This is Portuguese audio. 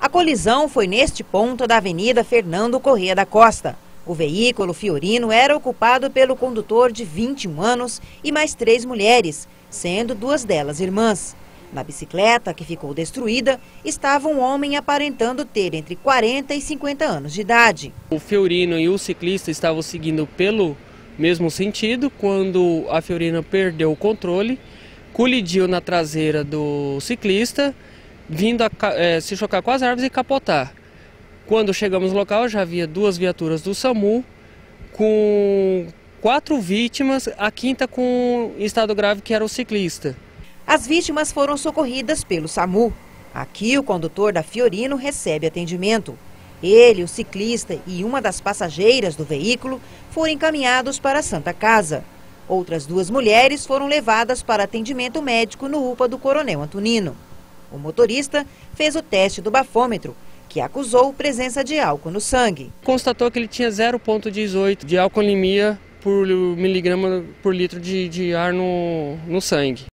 A colisão foi neste ponto da Avenida Fernando Corrêa da Costa. O veículo Fiorino era ocupado pelo condutor de 21 anos e mais 3 mulheres, sendo 2 delas irmãs. Na bicicleta, que ficou destruída, estava um homem aparentando ter entre 40 e 50 anos de idade. O Fiorino e o ciclista estavam seguindo pelo mesmo sentido, quando a Fiorino perdeu o controle, colidiu na traseira do ciclista, vindo a se chocar com as árvores e capotar. Quando chegamos no local, já havia 2 viaturas do SAMU, com 4 vítimas, a quinta com estado grave, que era o ciclista. As vítimas foram socorridas pelo SAMU. Aqui, o condutor da Fiorino recebe atendimento. Ele, o ciclista e uma das passageiras do veículo foram encaminhados para a Santa Casa. Outras 2 mulheres foram levadas para atendimento médico no UPA do Coronel Antonino. O motorista fez o teste do bafômetro, que acusou presença de álcool no sangue. Constatou que ele tinha 0,18 de alcoolemia por miligrama por litro de ar no sangue.